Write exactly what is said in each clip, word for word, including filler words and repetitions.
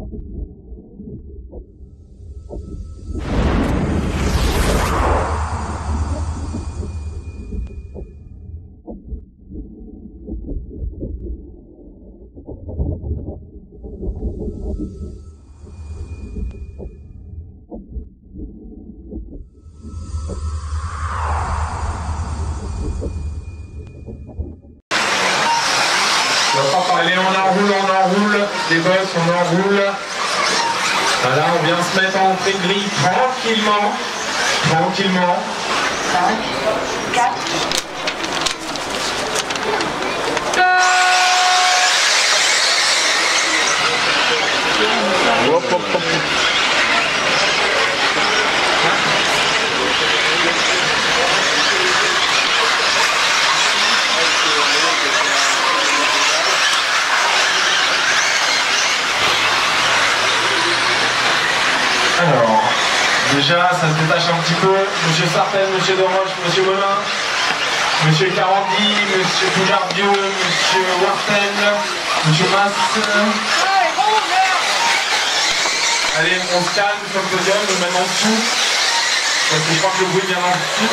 Allez, on enroule, on enroule, les boss, on enroule. Voilà, on vient se mettre en entrée de grille tranquillement, tranquillement. cinq, quatre. Hop, hop, hop. Alors, déjà, ça se détache un petit peu. Monsieur Sartel, Monsieur Doroche, Monsieur Molin, Monsieur Carandi, Monsieur Poujardieu, Monsieur Wartel, Monsieur Mas. Allez, on se calme sur le podium, on met en dessous. Parce que je crois que le bruit vient en dessous.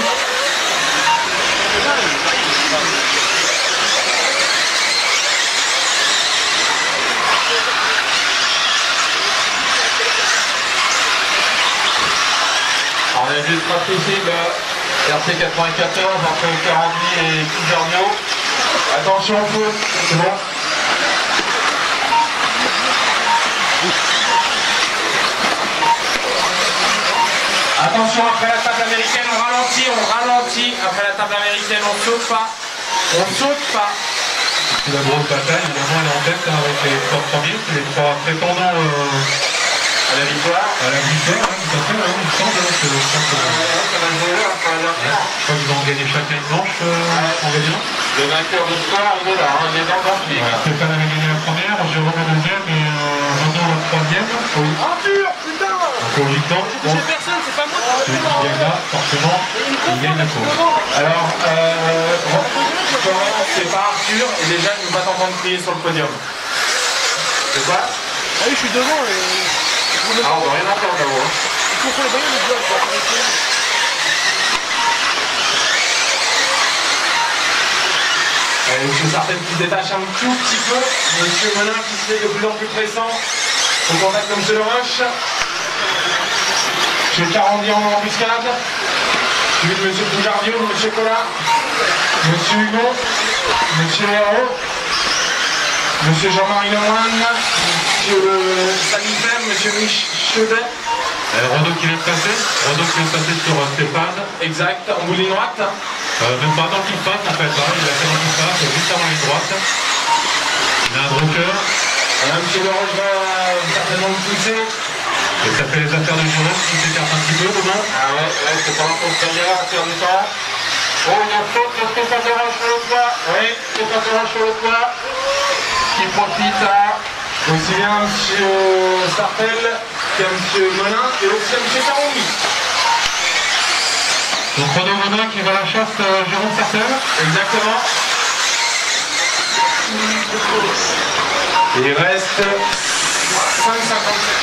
Alors, on a juste rafraîchi le R T quatre-vingt-quatorze entre Carandi et Poujardieu. Attention au feu, c'est bon. Attention, après la table américaine, on ralentit, on ralentit. Après la table américaine, on saute pas. On saute pas. C'est la grosse bataille, évidemment, elle est en tête hein, avec les trois premiers, c'est les trois prétendants euh, à la victoire. À la victoire, hein, tout à fait, hein, il me semble. Hein, que, je pense que, ouais, ouais, ça va jouer, hein, ça va bien faire. Je crois qu'ils ont gagné chacun une manche euh, ouais. En gagnant. Le vainqueur de soir, il est là, hein, il est dans le banquier. Voilà, Stéphane avait gagné la première, Jérôme la deuxième et euh, Jean-Jean la troisième. Oui. Arthur, putain! Donc logiquement, bon, j'ai personne, c'est pas moi. Celui qui gagne là, forcément, il gagne la course. Alors, euh, c'est pas Arthur, et déjà il ne va pas t'entendre crier sur le podium. C'est quoi? Ah oui, je suis devant et... Ah, on doit rien entendre là-haut. Hein. Il faut les bagnons de bloc. Monsieur Sartel qui se détache un tout petit peu. Monsieur Molin qui se fait de plus en plus pressant. Au contact de Monsieur Leroche. Monsieur Carandi en embuscade. Suivi de Monsieur Poujardieu, Monsieur Collat. Monsieur Hugo. Monsieur Hérault. Monsieur Jean-Marie Lemoine. Monsieur Sanifère. Monsieur Michelet. Euh, Renaud qui vient de passer, Renaud qui vient de passer sur euh, Stéphane. Exact, en bout de ligne droite. Euh, même pas dans qu'il passe en fait, hein. Il a fait dans qu'il passe, juste avant la ligne droite. Il a un broker. Euh, Monsieur Leroche va certainement le pousser. Et ça fait les affaires de Jérôme qui s'écarte un petit peu, non? Ah ouais, ouais, c'est pas l'impression derrière à faire du temps. Oh, il y a faute de Stéphane Leroche sur le toit. Oui, Stéphane Leroche sur le toit. Qui profite à aussi bien Monsieur Sartel qu'à Monsieur Molin et aussi à Monsieur Carandi. Donc Renaud Molin qui va à la chasse euh, Jérôme Sartel. Exactement. Et il reste cinq cinquante-sept.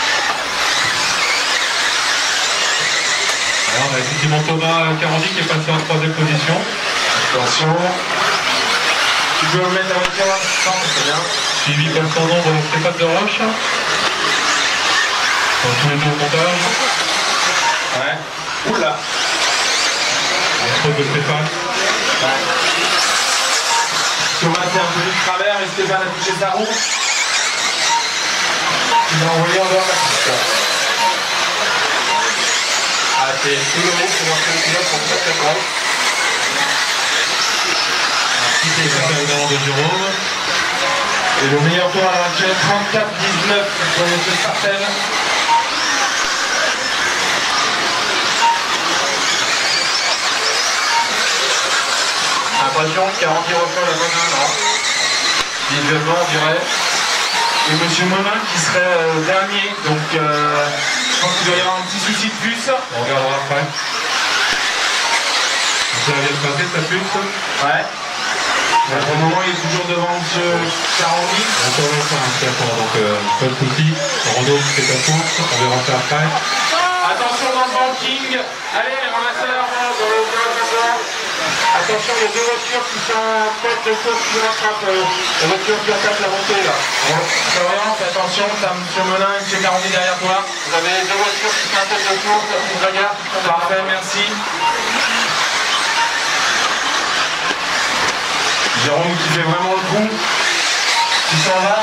Alors on a effectivement Thomas Carandi qui est passé en troisième position. Attention. Tu peux le mettre avec toi, c'est bien. Suivi comme son nombre Stéphane Doroche. Dans tous les deux au montage. Ouais. Oula. La faute de Stéphane. Ouais. Thomas est un peu de travers et Stéphane a touché sa roue. Il l'a envoyé en dehors de la piste. Ah, c'est tout le monde pour voir que le pilote sont très très proches. Qui est évidemment de Jérôme. Et le meilleur tour à l'heure actuelle, trente-quatre dix-neuf pour Monsieur Sartel. Impression, Carandi reçoit la bonne main, non? Visuellement, on dirait. Et Monsieur Molin qui serait euh, dernier, donc euh, je pense qu'il doit y avoir un petit souci de puce. On regardera après. Donc ça vient de passer sa puce. Ouais. Pour le moment, il est toujours devant M. Carondi. On peut relancer un petit peu, donc euh, pas de soucis. Rando, c'est ta course, on verra ça après. Attention dans le banking. Allez, les ramasseurs, dans le bloc d'abord. Attention, les deux voitures qui sont en tête de course qui rattrapent. Euh, la voiture qui attaque la montée là. Bon, Florian, fais attention, t'as M. Melin et M. Carondi derrière toi. Vous avez les deux voitures qui sont en tête de course, la petite bagarre. Parfait, merci. Jérôme qui fait vraiment le coup, qui s'en va.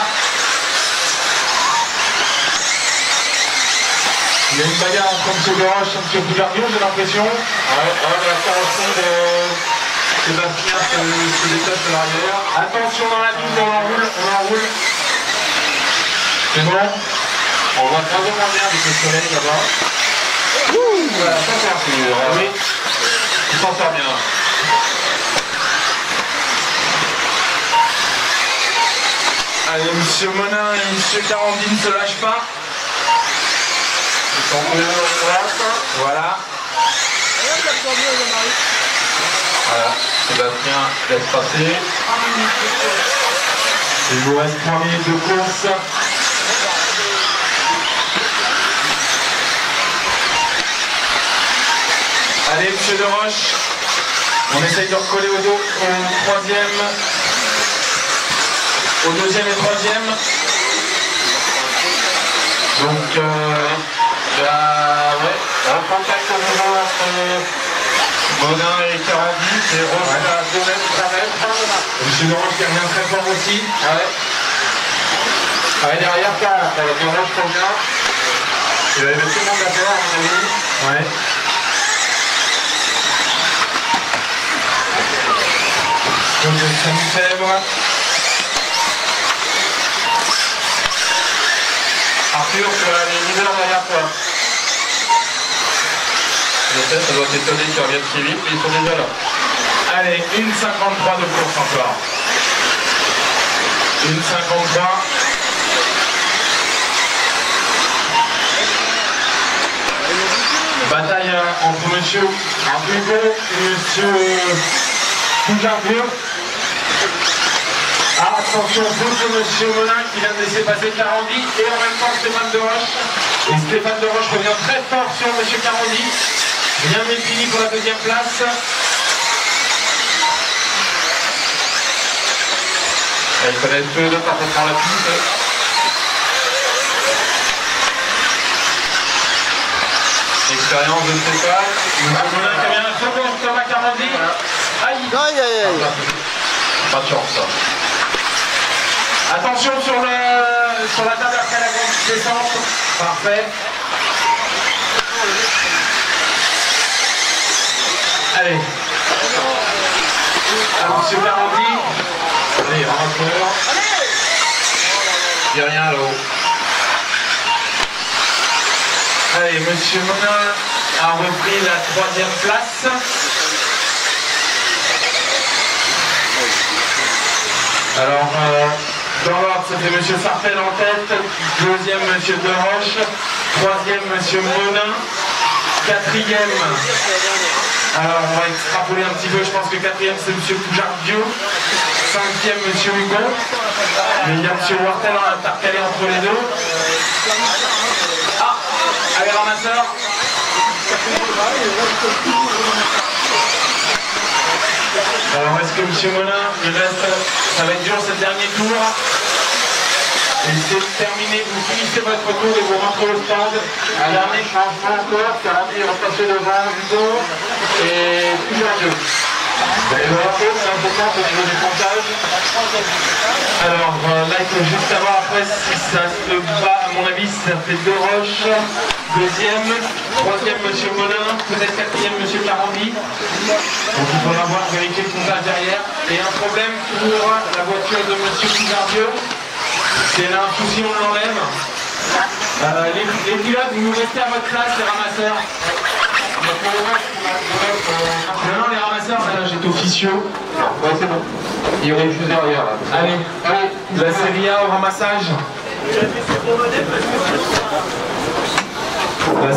Il y a une bagarre entre M. Goroche et M. Bougardion, j'ai l'impression. Ouais, ouais, la carrosserie de Sébastien se détache à l'arrière. Attention dans la double, on enroule, on enroule. C'est bon. On voit très bien avec le soleil là-bas. Voilà, ça c'est un peu. Oui, il s'en sort bien. Allez, M. Monin et M. Carondi ne se lâchent pas. Ils sont tous les deux à droite. Voilà. Voilà, Sébastien laisse passer. Il vous reste trois minutes de course. Allez, M. Deroche. On essaye de recoller au, deux, au troisième. Au deuxième et troisième. Donc, euh, là, ouais, un contact au niveau entre Monin et Carondi, c'est Roche à deux mètres, trois mètres. M. Deroche qui revient très fort aussi. Ouais. Ouais, derrière, ça, avec Deroche qui revient. Il va y avoir tout le monde à faire, à mon avis. Ouais. Donc, ça nous fèvre. Arthur, tu as les leaders derrière toi. Peut-être, ça doit t'étonner qu'ils reviennent si vite, mais ils sont déjà là. Allez, une cinquante-trois de course encore. une cinquante-trois. Bataille entre monsieur Hugo et monsieur Bougardieu. Ah, attention, faute de M. Molin qui vient de laisser passer Carondi et en même temps Stéphane Deroche. Et Stéphane Deroche revient très fort sur M. Carondi. Bien défini pour la deuxième place. Et ils connaissent tous les deux parfaitement la piste. Expérience de Stéphane. M. Molin qui revient à second sur Thomas Carondi. Aïe, aïe, aïe, aïe. Pas de chance ça. Attention sur, le, sur la table après la grande descente. Parfait. Allez. Alors, M. Carondi. Allez, rentreur. Il n'y a rien là-haut. Allez, M. Monin a repris la troisième place. Alors, euh, dans l'ordre, c'était M. Sarpel en tête, deuxième M. Deroche, troisième M. Monin, quatrième, alors on va extrapoler un petit peu, je pense que quatrième c'est M. Bougardieu, cinquième M. Hugo, mais il y a M. Wartel intercalé entre les deux. Ah, allez ramasseur. Alors est-ce que M. Monin, il reste, ça va être dur ce dernier tour. Et c'est terminé, vous finissez votre tour et vous rentrez au stade. Un dernier changement encore, Carondi est repassé devant Hugo et Bougardieu. C'est important au niveau du comptage. Alors là il faut juste savoir après si ça se bat, à mon avis ça fait Deroche, deuxième, troisième M. Monin, peut-être quatrième M. Carondi. Donc il faudra voir vérifier le comptage derrière. Et un problème pour la voiture de M. Bougardieu. C'est là un souci, on l'enlève. Euh, les, les pilotes, vous restez à votre place, les ramasseurs. Non, non, les ramasseurs, là, j'étais officieux. Ouais, c'est bon. Il y aurait juste derrière, là. Allez, allez, la série A au ramassage. La